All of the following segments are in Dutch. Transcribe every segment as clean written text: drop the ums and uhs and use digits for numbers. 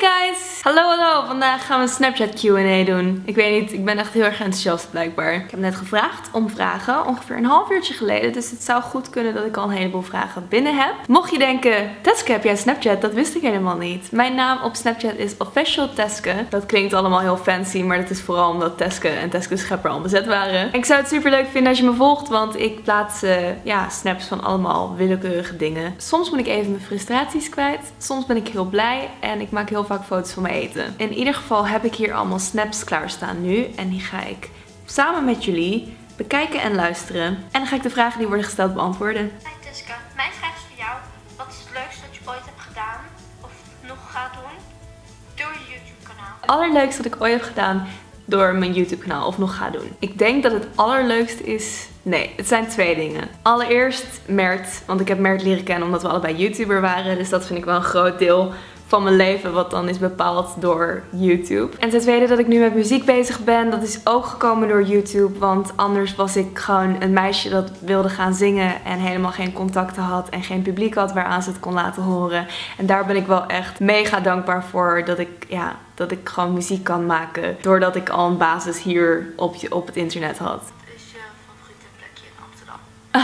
guys! Hallo! Vandaag gaan we een Snapchat Q&A doen. Ik weet niet, ik ben echt heel erg enthousiast blijkbaar. Ik heb net gevraagd om vragen, ongeveer een half uurtje geleden. Dus het zou goed kunnen dat ik al een heleboel vragen binnen heb. Mocht je denken, Teske, heb jij Snapchat? Dat wist ik helemaal niet. Mijn naam op Snapchat is Official Teske. Dat klinkt allemaal heel fancy, maar dat is vooral omdat Teske en Teske Schepper al bezet waren. En ik zou het super leuk vinden als je me volgt, want ik plaats snaps van allemaal willekeurige dingen. Soms moet ik even mijn frustraties kwijt. Soms ben ik heel blij en ik maak heel vaak foto's van mijn eten. In ieder geval heb ik hier allemaal snaps klaarstaan nu. En die ga ik samen met jullie bekijken en luisteren. En dan ga ik de vragen die worden gesteld beantwoorden. Hi Teske, mijn vraag is voor jou. Wat is het leukste dat je ooit hebt gedaan of nog gaat doen door je YouTube kanaal? Het allerleukste wat ik ooit heb gedaan door mijn YouTube kanaal of nog ga doen. Ik denk dat het allerleukste is... Nee, het zijn twee dingen. Allereerst Mert, want ik heb Mert leren kennen omdat we allebei YouTuber waren. Dus dat vind ik wel een groot deel van mijn leven wat dan is bepaald door YouTube. En ten tweede dat ik nu met muziek bezig ben. Dat is ook gekomen door YouTube. Want anders was ik gewoon een meisje dat wilde gaan zingen en helemaal geen contacten had en geen publiek had waaraan ze het kon laten horen. En daar ben ik wel echt mega dankbaar voor dat ik gewoon muziek kan maken. Doordat ik al een basis hier op het internet had. Wat is je favoriete plekje in Amsterdam?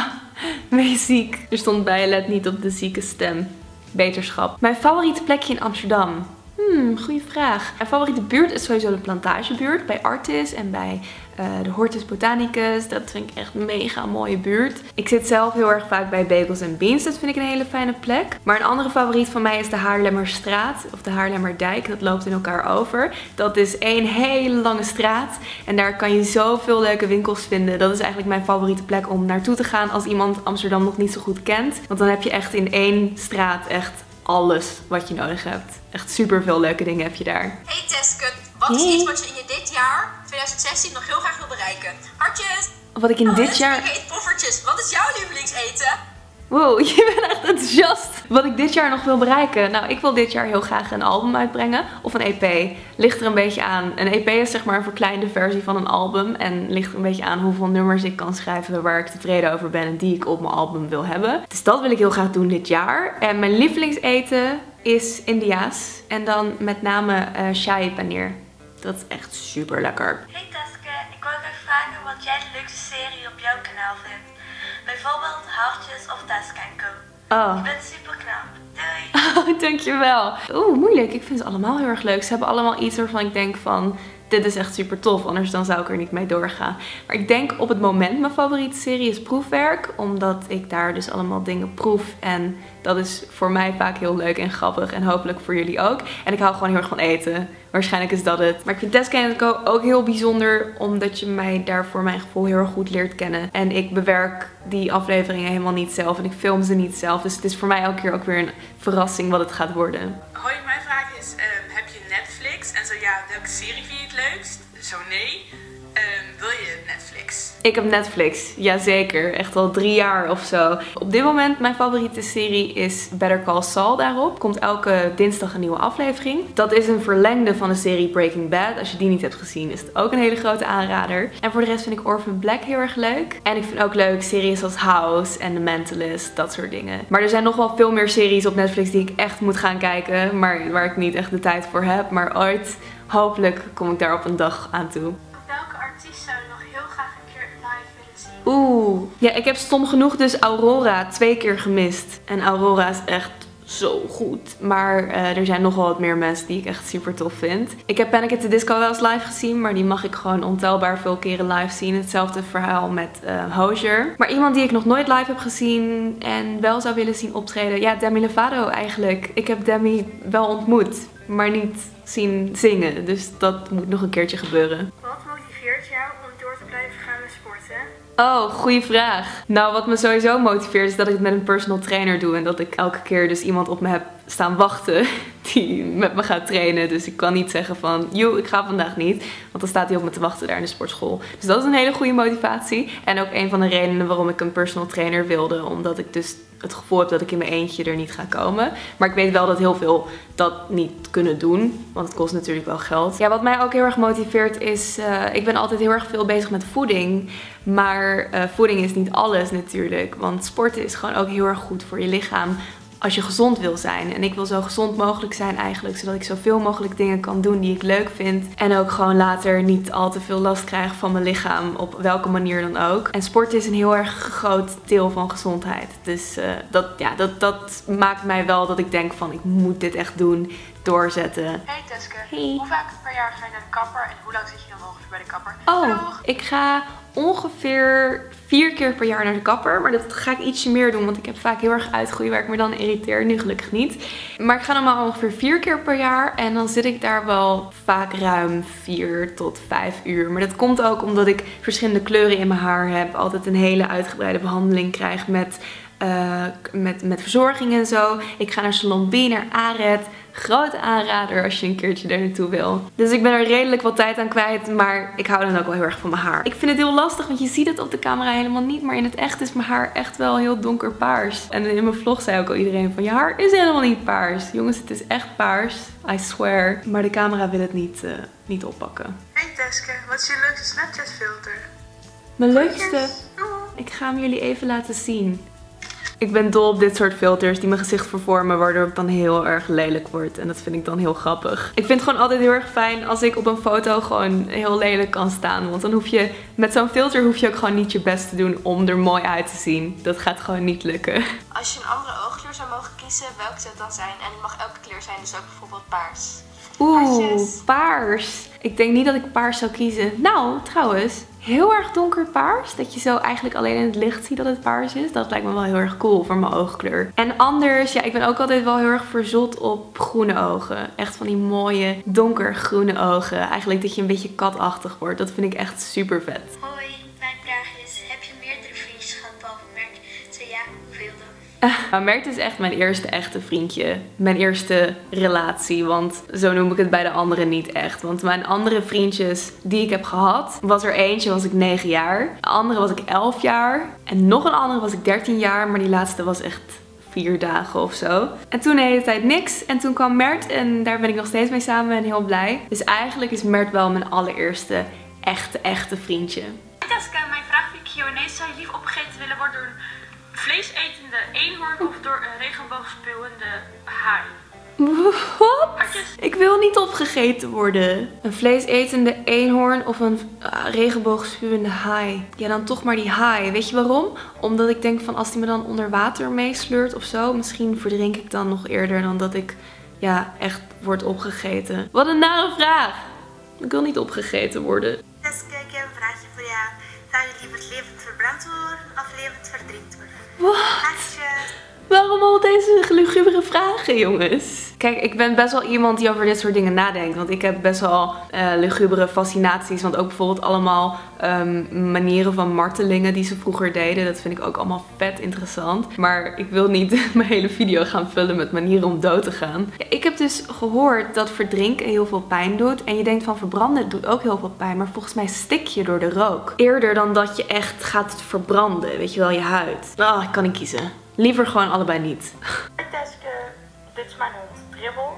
Ben je ziek? Er stond bij, let niet op de zieke stem. Beterschap. Mijn favoriete plekje in Amsterdam? Goede vraag. Mijn favoriete buurt is sowieso de Plantagebuurt. Bij Artis en bij de Hortus Botanicus. Dat vind ik echt een mega mooie buurt. Ik zit zelf heel erg vaak bij Bagels & Beans. Dat vind ik een hele fijne plek. Maar een andere favoriet van mij is de Haarlemmerstraat. Of de Haarlemmerdijk. Dat loopt in elkaar over. Dat is één hele lange straat. En daar kan je zoveel leuke winkels vinden. Dat is eigenlijk mijn favoriete plek om naartoe te gaan als iemand Amsterdam nog niet zo goed kent. Want dan heb je echt in één straat echt alles wat je nodig hebt. Echt super veel leuke dingen heb je daar. Hey Teske, wat is iets wat je in dit jaar, 2016, nog heel graag wil bereiken? Hartjes! Wat ik in dit jaar... Ik eet poffertjes. Wat is jouw lievelingseten? Wow, je bent echt enthousiast. Wat ik dit jaar nog wil bereiken? Nou, ik wil dit jaar heel graag een album uitbrengen. Of een EP. Ligt er een beetje aan. Een EP is zeg maar een verkleinde versie van een album. En ligt er een beetje aan hoeveel nummers ik kan schrijven waar ik tevreden over ben en die ik op mijn album wil hebben. Dus dat wil ik heel graag doen dit jaar. En mijn lievelingseten is Indiaas. En dan met name shahi paneer. Dat is echt super lekker. Hey Teske, ik wil even vragen wat jij de leukste serie op jouw kanaal vindt. Bijvoorbeeld Hartjes of Teske & Co. Oh. Je bent super knap. Doei! Oh, dankjewel. Oeh, moeilijk. Ik vind ze allemaal heel erg leuk. Ze hebben allemaal iets waarvan ik denk van... Dit is echt super tof, anders dan zou ik er niet mee doorgaan. Maar ik denk op het moment mijn favoriete serie is Proefwerk. Omdat ik daar dus allemaal dingen proef. En dat is voor mij vaak heel leuk en grappig. En hopelijk voor jullie ook. En ik hou gewoon heel erg van eten. Waarschijnlijk is dat het. Maar ik vind Teske & Co ook heel bijzonder. Omdat je mij daar voor mijn gevoel heel erg goed leert kennen. En ik bewerk die afleveringen helemaal niet zelf. En ik film ze niet zelf. Dus het is voor mij elke keer ook weer een verrassing wat het gaat worden. Hoi, mijn vraag is, heb je Netflix? En zo ja, welke serie vind je het leukst? Zo nee, wil je Netflix? Ik heb Netflix, jazeker. Echt al 3 jaar of zo. Op dit moment mijn favoriete serie is Better Call Saul daarop. Komt elke dinsdag een nieuwe aflevering. Dat is een verlengde van de serie Breaking Bad. Als je die niet hebt gezien is het ook een hele grote aanrader. En voor de rest vind ik Orphan Black heel erg leuk. En ik vind ook leuk series als House en The Mentalist, dat soort dingen. Maar er zijn nog wel veel meer series op Netflix die ik echt moet gaan kijken. Maar waar ik niet echt de tijd voor heb. Maar ooit, hopelijk, kom ik daar op een dag aan toe. Welke artiest zou je nog heel graag een keer live willen zien? Oeh. Ja, ik heb stom genoeg dus Aurora 2 keer gemist. En Aurora is echt zo goed. Maar er zijn nog wel wat meer mensen die ik echt super tof vind. Ik heb Panic! At the Disco wel eens live gezien. Maar die mag ik gewoon ontelbaar veel keren live zien. Hetzelfde verhaal met Hozier. Maar iemand die ik nog nooit live heb gezien en wel zou willen zien optreden. Ja, Demi Lovato eigenlijk. Ik heb Demi wel ontmoet. Maar niet zien zingen. Dus dat moet nog een keertje gebeuren. Wat motiveert jou om door te blijven gaan met sporten? Oh, goede vraag. Nou, wat me sowieso motiveert is dat ik het met een personal trainer doe. En dat ik elke keer dus iemand op me heb staan wachten die met me gaat trainen. Dus ik kan niet zeggen van, joe, ik ga vandaag niet. Want dan staat hij op me te wachten daar in de sportschool. Dus dat is een hele goede motivatie. En ook een van de redenen waarom ik een personal trainer wilde. Omdat ik dus het gevoel heb dat ik in mijn eentje er niet ga komen. Maar ik weet wel dat heel veel dat niet kunnen doen. Want het kost natuurlijk wel geld. Ja, wat mij ook heel erg motiveert is... ik ben altijd heel erg veel bezig met voeding. Maar voeding is niet alles natuurlijk. Want sporten is gewoon ook heel erg goed voor je lichaam. als je gezond wil zijn. En ik wil zo gezond mogelijk zijn eigenlijk, zodat ik zoveel mogelijk dingen kan doen die ik leuk vind. En ook gewoon later niet al te veel last krijg van mijn lichaam, op welke manier dan ook. En sport is een heel erg groot deel van gezondheid. Dus dat maakt mij wel dat ik denk van, ik moet dit echt doen, doorzetten. Hey Teske, Hey. hoe vaak per jaar ga je naar de kapper en hoe lang zit je dan ongeveer bij de kapper? Oh, Doeg! ik ga ongeveer 4 keer per jaar naar de kapper. Maar dat ga ik ietsje meer doen, want ik heb vaak heel erg uitgroeien waar ik me dan irriteer. Nu gelukkig niet. Maar ik ga normaal ongeveer 4 keer per jaar. En dan zit ik daar wel vaak ruim 4 tot 5 uur. Maar dat komt ook omdat ik verschillende kleuren in mijn haar heb. Altijd een hele uitgebreide behandeling krijg met verzorging en zo. Ik ga naar Salon B, naar Aret. Grote aanrader als je een keertje daar naartoe wil. Dus ik ben er redelijk wat tijd aan kwijt. Maar ik hou dan ook wel heel erg van mijn haar. Ik vind het heel lastig, want je ziet het op de camera helemaal niet. Maar in het echt is mijn haar echt wel heel donkerpaars. En in mijn vlog zei ook al iedereen van, je haar is helemaal niet paars. Jongens, het is echt paars. I swear. Maar de camera wil het niet oppakken. Hey Teske, wat is je leukste Snapchat filter? Mijn leukste? Ik ga hem jullie even laten zien. Ik ben dol op dit soort filters die mijn gezicht vervormen, waardoor ik dan heel erg lelijk word. En dat vind ik dan heel grappig. Ik vind het gewoon altijd heel erg fijn als ik op een foto gewoon heel lelijk kan staan. Want dan hoef je, met zo'n filter hoef je ook gewoon niet je best te doen om er mooi uit te zien. Dat gaat gewoon niet lukken. Als je een andere oogkleur zou mogen kiezen, welke zou het dan zijn? En het mag elke kleur zijn, dus ook bijvoorbeeld paars. Oeh, paars. Ik denk niet dat ik paars zou kiezen. Nou, trouwens, heel erg donker paars. Dat je zo eigenlijk alleen in het licht ziet dat het paars is. Dat lijkt me wel heel erg cool voor mijn oogkleur. En anders, ja, ik ben ook altijd wel heel erg verzot op groene ogen. Echt van die mooie donkergroene ogen. Eigenlijk dat je een beetje katachtig wordt. Dat vind ik echt super vet. Hoi, mijn vraag is, heb je meerdere vriendjes gehad behalve Mert? Zo ja, hoeveel dan? Mert is echt mijn eerste echte vriendje. Mijn eerste relatie. Want zo noem ik het bij de anderen niet echt. Want mijn andere vriendjes die ik heb gehad, was er eentje was ik 9 jaar. De andere was ik 11 jaar. En nog een andere was ik 13 jaar. Maar die laatste was echt 4 dagen of zo. En toen de hele tijd niks. En toen kwam Mert en daar ben ik nog steeds mee samen en heel blij. Dus eigenlijk is Mert wel mijn allereerste echte vriendje. Teske, mijn vraag voor Q&A: zou je lief opgegeten willen worden door een vleesetende eenhoorn of door een regenboogspuwende haai? Wat? Hartjes. Ik wil niet opgegeten worden. Een vleesetende eenhoorn of een regenboogspuwende haai. Ja, dan toch maar die haai. Weet je waarom? Omdat ik denk van, als die me dan onder water meesleurt of zo, misschien verdrink ik dan nog eerder dan dat ik echt word opgegeten. Wat een nare vraag. Ik wil niet opgegeten worden. Teske, ik heb een vraagje voor jou. Zou je liever levend verbrand worden of levend verdrinkt worden? Wat? Hartjes. Waarom al deze lugubere vragen, jongens? Kijk, ik ben best wel iemand die over dit soort dingen nadenkt. Want ik heb best wel lugubere fascinaties. Want ook bijvoorbeeld allemaal manieren van martelingen die ze vroeger deden. Dat vind ik ook allemaal vet interessant. Maar ik wil niet mijn hele video gaan vullen met manieren om dood te gaan. Ja, ik heb dus gehoord dat verdrinken heel veel pijn doet. En je denkt van verbranden doet ook heel veel pijn. Maar volgens mij stik je door de rook. Eerder dan dat je echt gaat verbranden. Weet je wel, je huid. Ah, ik kan niet kiezen. Liever gewoon allebei niet. Hey Teske, dit is mijn hond Dribbel.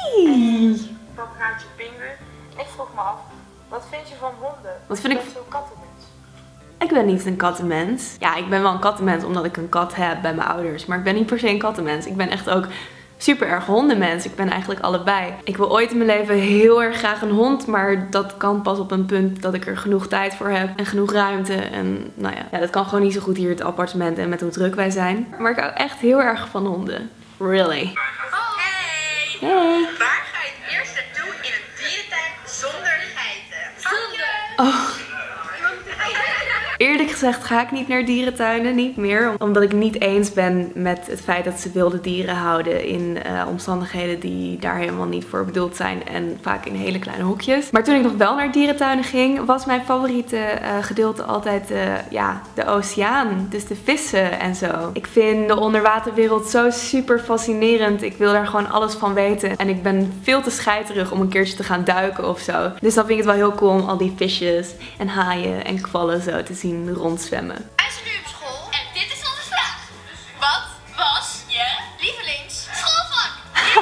Paparaatje Pingu. En ik vroeg me af, wat vind je van honden? Wat vind ik? Ben je zo'n kattenmens? Ik ben niet een kattenmens. Ja, ik ben wel een kattenmens omdat ik een kat heb bij mijn ouders. Maar ik ben niet per se een kattenmens. Ik ben echt ook super erg hondenmens. Ik ben eigenlijk allebei. Ik wil ooit in mijn leven heel erg graag een hond. Maar dat kan pas op een punt dat ik er genoeg tijd voor heb. En genoeg ruimte. En nou ja, dat kan gewoon niet zo goed hier in het appartement en met hoe druk wij zijn. Maar ik hou echt heel erg van honden. Really. Hey! Hey. Waar ga je het eerst naartoe in een dierentuin zonder geiten? Oh. Eerlijk gezegd ga ik niet naar dierentuinen, niet meer. Omdat ik niet eens ben met het feit dat ze wilde dieren houden in omstandigheden die daar helemaal niet voor bedoeld zijn. En vaak in hele kleine hokjes. Maar toen ik nog wel naar dierentuinen ging, was mijn favoriete gedeelte altijd de oceaan. Dus de vissen en zo. Ik vind de onderwaterwereld zo super fascinerend. Ik wil daar gewoon alles van weten. En ik ben veel te scheiterig om een keertje te gaan duiken of zo. Dus dan vind ik het wel heel cool om al die visjes en haaien en kwallen zo te zien rondzwemmen. Wij zijn nu op school en dit is onze vraag. Wat was je lievelingsschoolvak?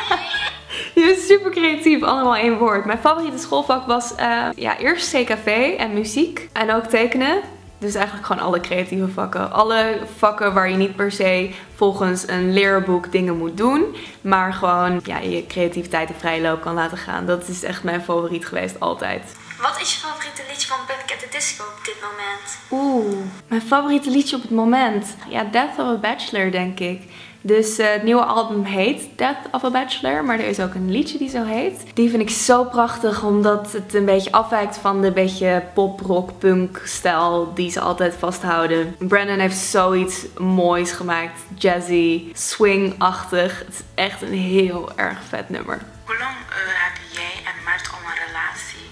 Je bent super creatief, allemaal één woord. Mijn favoriete schoolvak was eerst CKV en muziek. En ook tekenen. Dus eigenlijk gewoon alle creatieve vakken. Alle vakken waar je niet per se volgens een leerboek dingen moet doen. Maar gewoon ja, je creativiteit de vrije loop kan laten gaan. Dat is echt mijn favoriet geweest altijd. Wat is je favoriete liedje van Panic! At the Disco op dit moment? Oeh, mijn favoriete liedje op het moment. Ja, Death of a Bachelor denk ik. Dus het nieuwe album heet Death of a Bachelor, maar er is ook een liedje die zo heet. Die vind ik zo prachtig omdat het een beetje afwijkt van de beetje pop, rock, punk stijl die ze altijd vasthouden. Brandon heeft zoiets moois gemaakt, jazzy, swing-achtig. Het is echt een heel erg vet nummer. Hoe lang hebben jij en Mart al een relatie?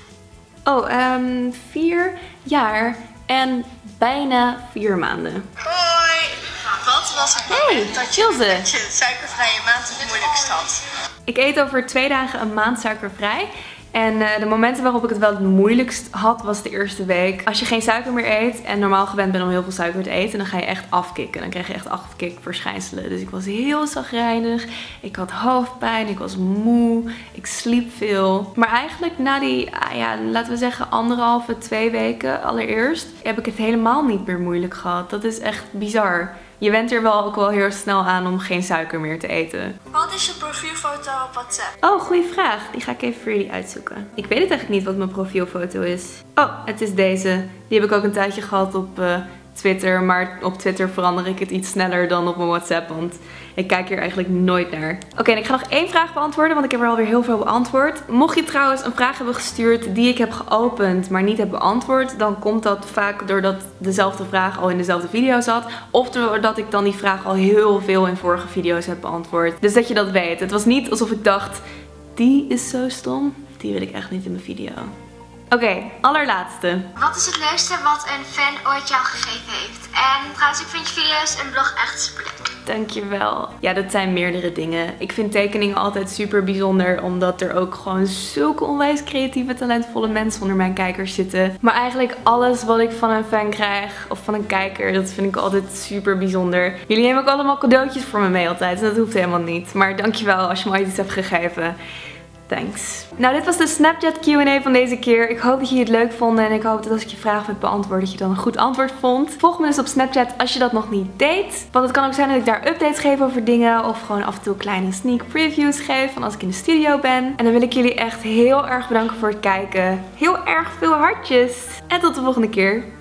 Oh, 4 jaar en bijna 4 maanden. Hoi! Wat was het moment dat je suikervrije maand het moeilijkst had? Ik eet over 2 dagen een maand suikervrij. En de momenten waarop ik het wel het moeilijkst had, was de eerste week. Als je geen suiker meer eet en normaal gewend bent om heel veel suiker te eten, dan ga je echt afkicken. Dan krijg je echt afkikverschijnselen. Dus ik was heel chagrijnig. Ik had hoofdpijn, ik was moe, ik sliep veel. Maar eigenlijk na die, laten we zeggen 1,5, 2 weken allereerst, heb ik het helemaal niet meer moeilijk gehad. Dat is echt bizar. Je went er wel ook wel heel snel aan om geen suiker meer te eten. Wat is je profielfoto op WhatsApp? Oh, goede vraag. Die ga ik even voor jullie uitzoeken. Ik weet het eigenlijk niet wat mijn profielfoto is. Oh, het is deze. Die heb ik ook een tijdje gehad op Twitter. Maar op Twitter verander ik het iets sneller dan op mijn WhatsApp. Want ik kijk hier eigenlijk nooit naar. Oké, en ik ga nog 1 vraag beantwoorden. Want ik heb er alweer heel veel beantwoord. Mocht je trouwens een vraag hebben gestuurd die ik heb geopend, maar niet heb beantwoord, dan komt dat vaak doordat dezelfde vraag al in dezelfde video zat. Of doordat ik dan die vraag al heel veel in vorige video's heb beantwoord. Dus dat je dat weet. Het was niet alsof ik dacht, die is zo stom. Die wil ik echt niet in mijn video. Oké, allerlaatste. Wat is het leukste wat een fan ooit jou gegeven heeft? En trouwens, ik vind je video's en blog echt super leuk. Dankjewel. Ja, dat zijn meerdere dingen. Ik vind tekeningen altijd super bijzonder, omdat er ook gewoon zulke onwijs creatieve, talentvolle mensen onder mijn kijkers zitten. Maar eigenlijk alles wat ik van een fan krijg, of van een kijker, dat vind ik altijd super bijzonder. Jullie nemen ook allemaal cadeautjes voor me mee altijd, en dat hoeft helemaal niet. Maar dankjewel als je me ooit iets hebt gegeven. Thanks. Nou, dit was de Snapchat Q&A van deze keer. Ik hoop dat jullie het leuk vonden en ik hoop dat als ik je vraag heb beantwoord, dat je dan een goed antwoord vond. Volg me dus op Snapchat als je dat nog niet deed. Want het kan ook zijn dat ik daar updates geef over dingen of gewoon af en toe kleine sneak previews geef van als ik in de studio ben. En dan wil ik jullie echt heel erg bedanken voor het kijken. Heel erg veel hartjes. En tot de volgende keer.